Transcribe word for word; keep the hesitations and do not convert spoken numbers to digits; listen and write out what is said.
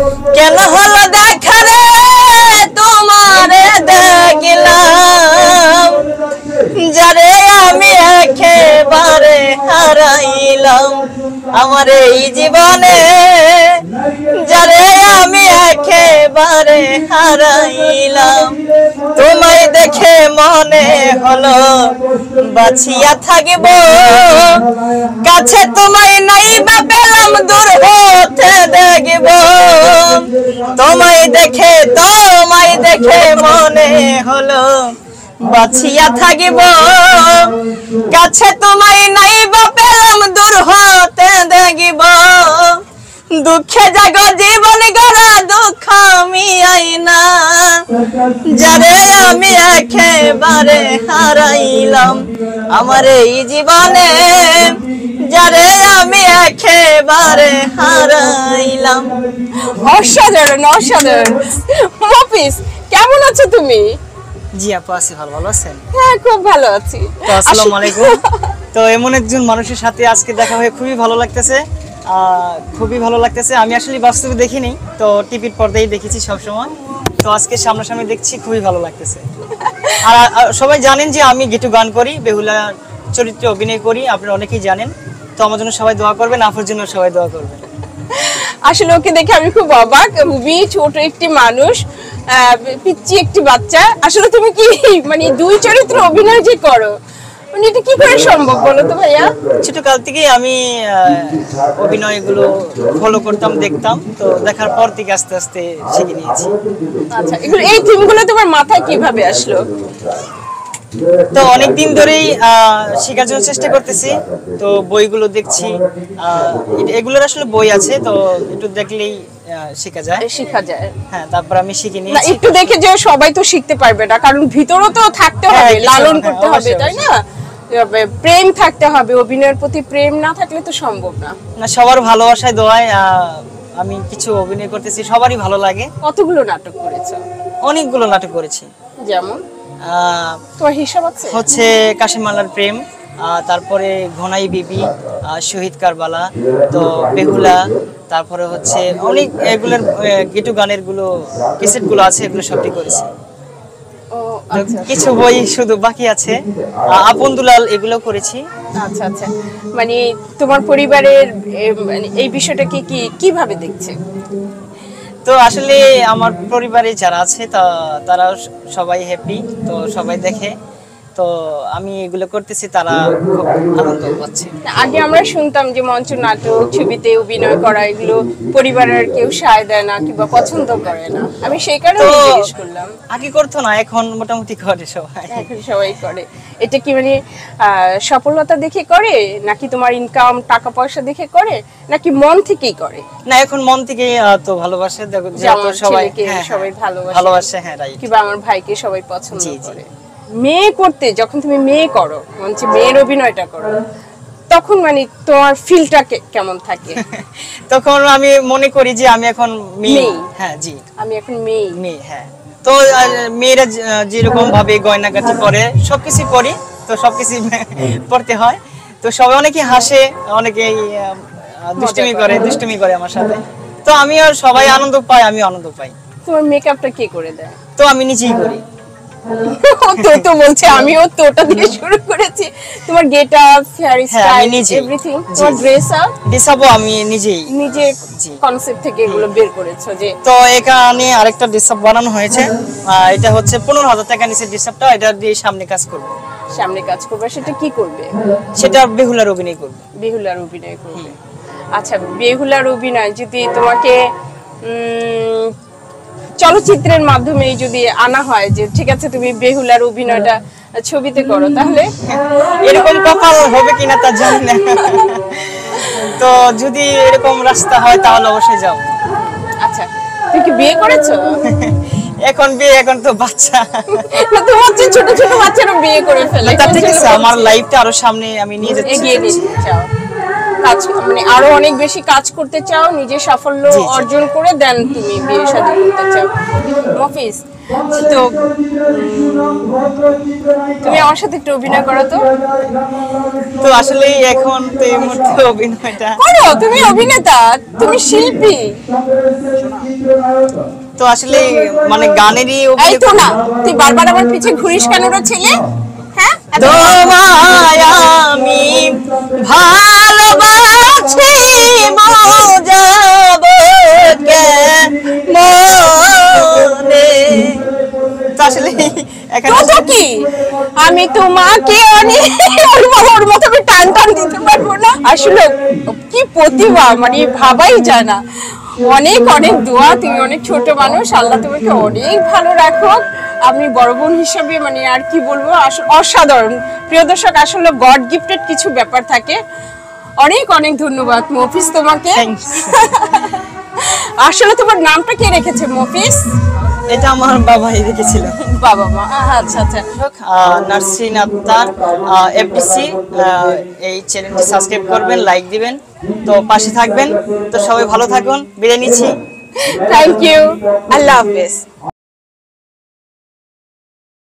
কেন হলো দেখা রে তোমারে দেখিলাম, যারে আমি একেবারে হারাইলাম আমার এই জীবনে, যারে আমি একেবারে হারাইলাম। তোমায় দেখে মনে হলো বাঁচিয়া থাকিব, কাছে তোমায় নাই বা পেলাম দূর হতে দেখব। তোমায় দেখে তোমায় দেখে মনে হলো বাঁচিয়া থাকিব, কাছে তোমায় নাই বা পেলাম দূর হতে দেখব। দুঃখে জাগ জীবন গড়া দুঃখ আমি আইনা, যারে আমি একেবারে হারাইলাম আমার এই জীবনে, যারে আমি একেবারে হারাইলাম। অসাধারণ অসাধারণ। মফিজ, কেমন আছো তুমি? জি আপু আছি, ভালো ভালো আছেন? হ্যাঁ খুব ভালো আছি। তো আসসালামু আলাইকুম। তো এমন একজন মানুষের সাথে আজকে দেখা হয়ে খুবই ভালো লাগতেছে, খুবই ভালো লাগতেছে। আমি আসলে বাস্তবে দেখিনি, তো টিভির পর্দায় দেখেছি সবসময়, তো আজকে সামনাসামনি দেখছি, খুবই ভালো লাগতেছে। আর সবাই জানেন যে আমি গীতু গান করি, বেহুলা চরিত্রে অভিনয় করি, আপনারা অনেকেই জানেন। তো আমার জন্য সবাই দোয়া করবেন, আপুর জন্য সবাই দোয়া করবেন। আসলে ওকে দেখে আমি খুব অবাক, খুবই ছোট একটি মানুষ, পিচ্চি একটি বাচ্চা। আসলে তুমি কি মানে দুই চরিত্র অভিনয় যে করো, মানে এটা কি করে সম্ভব বলো তো ভাইয়া? ছোটকাল থেকেই আমি অভিনয়গুলো ফলো করতাম, দেখতাম, তো দেখার পর থেকে আস্তে আস্তে শিখে নিয়েছি। আচ্ছা, এগুলো এই থিমগুলো তোমার মাথায় কিভাবে আসলো? তো অনেকদিন ধরেই শেখার জন্য চেষ্টা করতেছি, তো বইগুলো দেখছি, এগুলোর আসলে বই আছে, তো একটু দেখলেই শেখা যায় শেখা যায় হ্যাঁ, তারপর আমি শিখে নিয়েছি। না একটু দেখে যে সবাই তো শিখতে পারবে না, কারণ ভিতরও তো থাকতে হবে, লালন করতে হবে, তাই না? প্রেম থাকতে হবে, অভিনয়ের প্রতি প্রেম না থাকলে তো সম্ভব না। না সবার ভালোবাসায় দোয়ায় আমি কিছু অভিনয় করতেছি, সবারই ভালো লাগে। কতগুলো নাটক করেছো? অনেকগুলো নাটক করেছি। যেমন তোমার হিসাব আছে? হচ্ছে কাশিম মালার প্রেম, তারপরে ঘনাই বিবি, শহীদ কারবালা, তো বেহুলা, তারপরে হচ্ছে অনেক এগুলোর গীতু গানের গুলো ক্যাসেট গুলো আছে, এগুলো সবটি করেছি। কিছু বই শুধু বাকি আছে, আপন দুলাল এগুলো করেছি। আচ্ছা আচ্ছা, মানে তোমার পরিবারের এই বিষয়টাকে কি কিভাবে দেখছে? তো আসলে আমার পরিবারে যারা আছে তা তারা সবাই হ্যাপি, তো সবাই দেখে, তো আমি এগুলো করতেছি, তারা খুব আনন্দ পাচ্ছে। আগে আমরা শুনতাম যে মঞ্চ নাটক, ছবিতে অভিনয় করা এগুলো পরিবারের কেউ সায় দেয় না কিংবা পছন্দ করে না, আমি সেই কারণে জিজ্ঞেস করলাম। আগে করতো না, এখন মোটামুটি করে সবাই, এখন সবাই করে। এটা কি মানে সফলতা দেখে করে, নাকি তোমার ইনকাম টাকা পয়সা দেখে করে, নাকি মন থেকেই করে? না এখন মন থেকেই তো ভালোবাসে, দেখো সবাই সবাই ভালোবাসে ভালোবাসে হ্যাঁ রাইট, কিংবা আমার ভাইকে সবাই পছন্দ করে। মেয়ে করতে যখন তুমি মেয়ে করো, মানে মেয়ের অভিনয়টা করো, তখন মানে তোমার ফিলটা কেমন থাকে? তখন আমি মনে করি যে আমি এখন মেয়ে, হ্যাঁ জি আমি এখন মেয়ে মেয়ে হ্যাঁ। তো মেয়েরা যেরকম ভাবে গয়নাগাটি পরে সবকিছু পরি, তো সবকিছু পড়তে হয়, তো সবাই অনেকে হাসে, অনেকে দুষ্টুমি করে দুষ্টুমি করে আমার সাথে, তো আমি আর সবাই আনন্দ পাই, আমি আনন্দ পাই। তোমার মেকআপটা কে করে দেয়? তো আমি নিজেই করি। তো তো বলছে আমিও তো ওটা দিয়ে শুরু করেছি। তোমার গেটআপ, হেয়ার স্টাইল, এভরিথিং, তোমার ড্রেস আপ ড্রেস আপও আমি নিজেই নিজে কনসেপ্ট থেকে এগুলো বের করেছো। যে তো এখানে আরেকটা ড্রেস আপ বানানো হয়েছে, এটা হচ্ছে পনেরো হাজার টাকা নিচে ড্রেস আপটা, এটা দিয়ে সামনে কাজ করব। সামনে কাজ করবে, সেটা কি করবে? সেটা বেহুলার অভিনয় করব। বেহুলার অভিনয় করবে। আচ্ছা, বেহুলার অভিনয় যদি তোমাকে চলচ্চিত্রের মাধ্যমে যদি আনা হয় যে ঠিক আছে তুমি বেহুলার অভিনয়টা ছবিতে করো, তাহলে এরকম কপাল হবে কিনা তা জানি না, তো যদি এরকম রাস্তা হয় তাহলে অবশ্যই যাব। আচ্ছা, তুমি কি বিয়ে করেছো? এখন বিয়ে, এখন তো বাচ্চা, তোমার যে ছোট ছোট বাচ্চারা বিয়ে করে ফেলে, তা ঠিক আছে, আমার লাইফটা আরো সামনে আমি নিয়ে যাচ্ছি, এগিয়ে নিতে চাও, কাজ মানে আরো অনেক বেশি কাজ করতে চাও, নিজের সাফল্য অর্জন করে দেন তুমি বিয়ে শাদী করতে চাও। মফিজ, তো উম, তুমি আমার সাথে একটু অভিনয় করো তো। তো আসলে এখন তো এই মুহূর্তে অভিনয়টা করো, তুমি অভিনেতা, তুমি শিল্পী। তো আসলে মানে গানেরই এই অভিনয় তো না, তুই বারবার আমার পিছে ঘুরিস কেন রে ছেলে? হ্যাঁ, এত- তোমায় আমি ভালোবাসি মজাব মনে। তো আসলে এখানে তো তো কি, আমি তোমাকে অনেক ওর মতো- ওর মতো আমি টান টান দিতে পারবো না। আসলে কি প্রতিভা, মানে ভাবাই যায় না। অনেক অনেক দোয়া, তুমি অনেক ছোট মানুষ, আল্লাহ তোমাকে অনেক ভালো রাখো। আমি বড় বোন হিসেবে মানে আর কি বলবো, আস- অসাধারণ। প্রিয় দর্শক, আসলে গড গিফটেড কিছু ব্যাপার থাকে। অনেক অনেক ধন্যবাদ মফিজ তোমাকে। Thanks. আসলে তোমার নামটা কে রেখেছে মফিজ? এটা আমার বাবাই রেখেছিল। বাবা মা, আচ্ছা আচ্ছা। নার্সিন আক্তার এফডিসি, এই চ্যানেলটি সাবস্ক্রাইব করবেন, লাইক দিবেন, তো পাশে থাকবেন। তো সবাই ভালো থাকুন, বিদায় নিচ্ছি। থ্যাংক ইউ, আল্লাহ হাফেজ।